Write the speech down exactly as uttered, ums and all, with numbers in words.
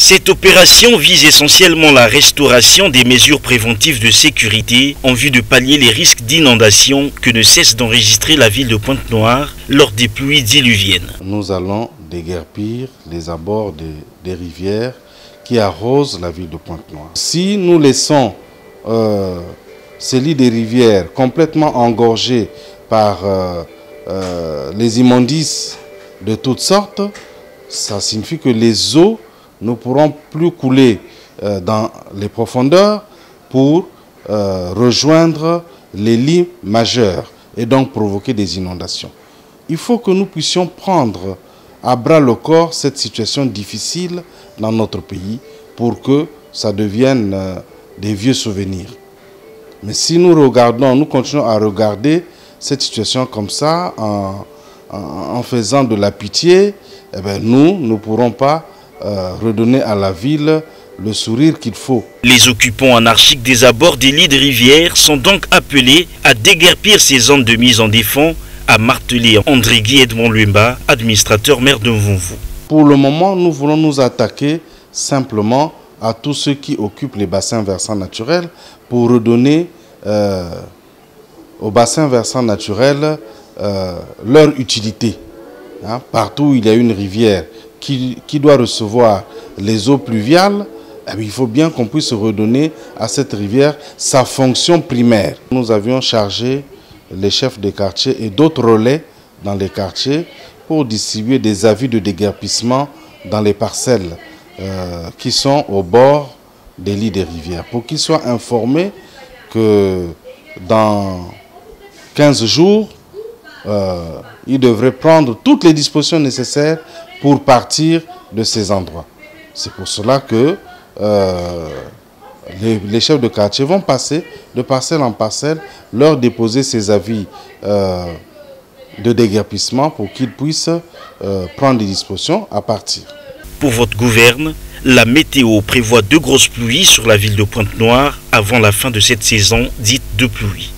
Cette opération vise essentiellement la restauration des mesures préventives de sécurité en vue de pallier les risques d'inondation que ne cesse d'enregistrer la ville de Pointe-Noire lors des pluies diluviennes. Nous allons déguerpir les abords des, des rivières qui arrosent la ville de Pointe-Noire. Si nous laissons euh, ces lits des rivières complètement engorgés par euh, euh, les immondices de toutes sortes, ça signifie que les eaux ne pourront plus couler euh, dans les profondeurs pour euh, rejoindre les lits majeurs et donc provoquer des inondations. Il faut que nous puissions prendre à bras le corps cette situation difficile dans notre pays pour que ça devienne euh, des vieux souvenirs. Mais si nous regardons, nous continuons à regarder cette situation comme ça en, en, en faisant de la pitié, eh bien nous ne pourrons pas Euh, redonner à la ville le sourire qu'il faut. Les occupants anarchiques des abords des lits de rivières sont donc appelés à déguerpir ces zones de mise en défense, a martelé André Guy Edmond Lumba, administrateur maire de Mvumvu. Pour le moment, nous voulons nous attaquer simplement à tous ceux qui occupent les bassins versants naturels pour redonner euh, aux bassins versants naturels euh, leur utilité. Hein, partout où il y a une rivière Qui, qui doit recevoir les eaux pluviales, eh bien, il faut bien qu'on puisse redonner à cette rivière sa fonction primaire. Nous avions chargé les chefs des quartiers et d'autres relais dans les quartiers pour distribuer des avis de déguerpissement dans les parcelles euh, qui sont au bord des lits des rivières, pour qu'ils soient informés que dans quinze jours, euh, ils devraient prendre toutes les dispositions nécessaires pour partir de ces endroits. C'est pour cela que euh, les, les chefs de quartier vont passer de parcelle en parcelle, leur déposer ces avis euh, de déguerpissement pour qu'ils puissent euh, prendre des dispositions à partir. Pour votre gouverne, la météo prévoit de grosses pluies sur la ville de Pointe-Noire avant la fin de cette saison dite de pluie.